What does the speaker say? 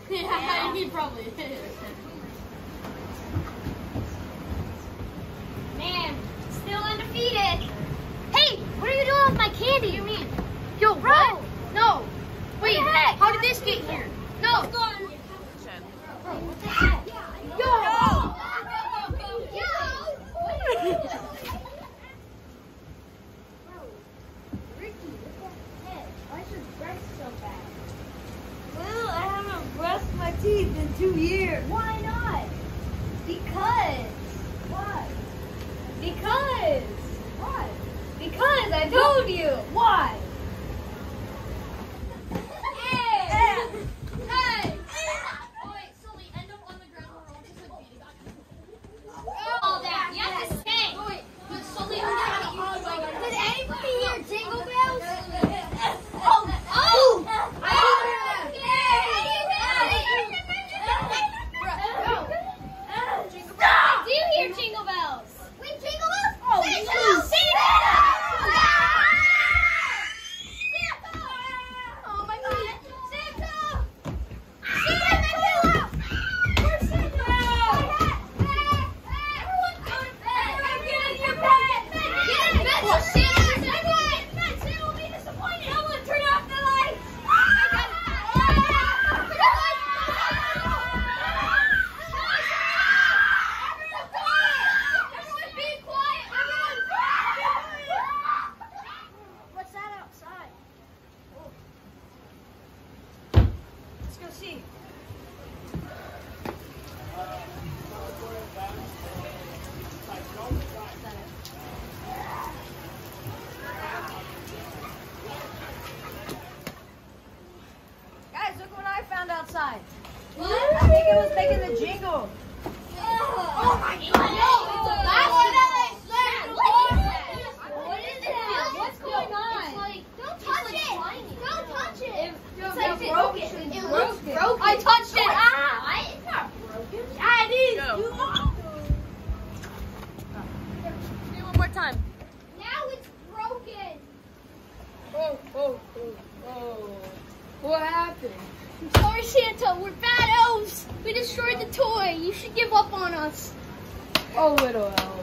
Yeah, he probably is. Man, still undefeated. Hey, what are you doing with my candy? What do you mean? Yo, run! No. Wait, What the heck? how did this get here? No. Bro, what the heck? Yo. Well, I haven't brushed my teeth in 2 years. Why not? Because. Why? Because. Why? Because I told you. Why? Hey! Hey! Oh wait, Sully, end up on the ground where we're all just like beating All that. You have to stay. Oh wait, but Sully, I'm gonna get you like. Did anybody hear Jingle Bells? Do you hear Jingle Bells? We Jingle Bells? Oh, oh my God! Santa! Santa! Where's Santa? Everyone, get in your bed! Get in bed! Oh, Santa's in bed! Santa will be disappointed. Someone turn off the lights! Everyone be quiet! What's that outside? Let's go see. Guys, look what I found outside. What? I think it was making the jingle. Oh my God! What is it? What's going on? Don't touch it! Don't touch it! It's like broken. It looks broken. I touched it. Ah! It's not broken. Yeah, it is. Do it one more time. Now it's broken. Oh. What happened? I'm sorry, Santa. We're bad elves. We destroyed the toy. You should give up on us. Oh, little elf.